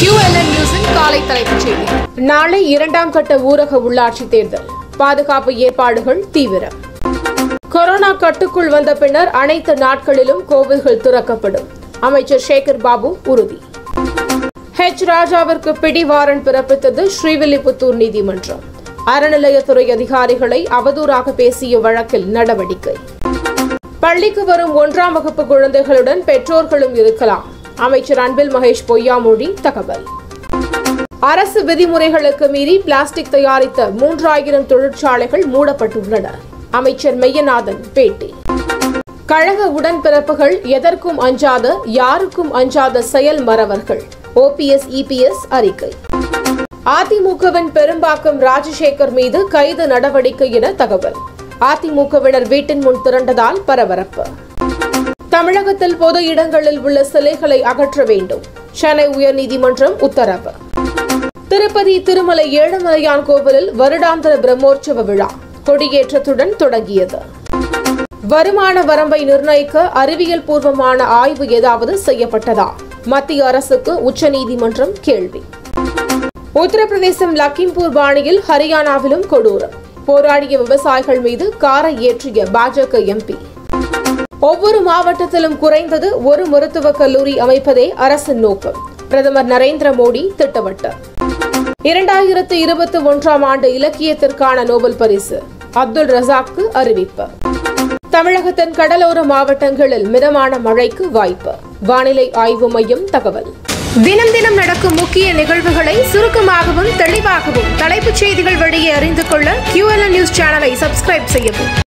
QLN நியூஸின் காலை தலைப்புச் செய்தி. நாளை இரண்டாம் கட்ட ஊரக உள்ளாட்சி தேர்தல். பாதுகாப்பு ஏற்பாடுகள் தீவிரம். கொரோனா கட்டுக்குள் வந்த பின்னர் அனைத்து நாட்களிலும் கோவில்கள் திறக்கப்படும். அமைச்சர் சேகர் பாபு உறுதி. H. ராஜாவிற்கு பிடி வாரண்ட் பிறப்பித்தது ஸ்ரீவில்லிபுத்தூர் நீதிமன்றம். அறநிலையத்துறை அதிகாரிகளை அவதூறாக பேசிய வழக்கில் நடவடிக்கை. பள்ளிக்கு வரும் 1ஆம் வகுப்பு குழந்தைகளுடன் பெற்றோர்களும் இருக்கலாம். அமைச்சர் அன்பில் மகேஷ் பொய்யாமொழி தகவல். அரசு விதிமுறைகளுக்கு மீறி பிளாஸ்டிக் தயாரித்த 3000 தொழிற்சாலைகள் மூடப்பட்டுள்ளன. அமைச்சர் மெய்யநாதன் பேட்டி. கழக உடன்பிறப்புகள் எதற்கும் அஞ்சாத, யாருக்கும் அஞ்சாத செயல் மறவர்கள். OPS EPS அறிக்கை. அதிமுகவின் பெரும்பாக்கம் ராஜசேகர் மீது கைது நடவடிக்கை என தகவல். அதிமுகவினர் வீட்டின் முன் திரண்டதால் பரபரப்பு. தமிழகத்தில் பொது இடங்களில் உள்ள சிலைகளை அகற்ற வேண்டும். சென்னை உயர்நீதிமன்றம் உத்தரவு. திருப்பதி திருமலை ஏழுமலையான் கோவிலில் வருடாந்திர பிரம்மோற்சவ விழா கொடியேற்றத்துடன் தொடங்கியது. வருமான வரம்பை நிர்ணயிக்க அறிவியல் பூர்வமான ஆய்வு ஏதாவது செய்யப்பட்டதா? மத்திய அரசுக்கு உச்சநீதிமன்றம் கேள்வி. உத்தரப்பிரதேசம் லக்கிம்பூர் பாணியில் ஹரியானாவிலும் கொடூரம். போராடிய விவசாயிகள் மீது காரை ஏற்றிய பாஜக MP. ஒவ்வொரு மாவட்டத்திலும் குறைந்தது ஒரு மருத்துவக் கல்லூரி அமைப்பதே அரசின் நோக்கம். பிரதமர் நரேந்திர மோடி திட்டவட்டம். 2021ஆம் ஆண்டு இலக்கியத்திற்கான நோபல் பரிசு அப்துல் ரசாக்கு அறிவிப்பு. தமிழகத்தின் கடலோர மாவட்டங்களில் மிதமான மழைக்கு வாய்ப்பு. வானிலை ஆய்வு மையம் தகவல். தினம் தினம் நடக்கும் முக்கிய நிகழ்வுகளை சுருக்கமாகவும் தெளிவாகவும் தலைப்புச் செய்திகள் வழியே அறிந்து கொள்ள QLN நியூஸ் சேனலை சப்ஸ்கிரைப் செய்யவும்.